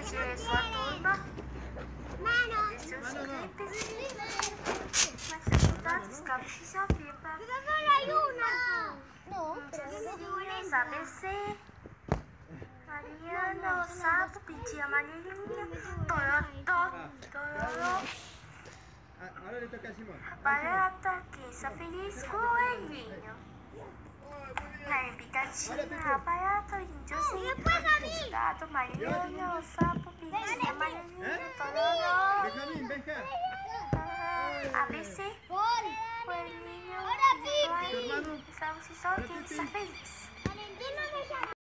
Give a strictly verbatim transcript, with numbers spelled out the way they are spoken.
Hoje é sua turma. Mano, seus clipes. Mas resultados caprichos a pipa. Não. A B C. Mariana, o sapo, pedir amarelinha. Torotó, tororó. Ahora le toca a Simón. Barata, quinça feliz, coelhinho. Na picatinha, a barata, índiozinho. O gato, Mariana, o sapo, pedir amarelinha. Tororó. Benjamín, ven acá. A B C. Coelhinho. Tu hermano. Estamos só quinça feliz.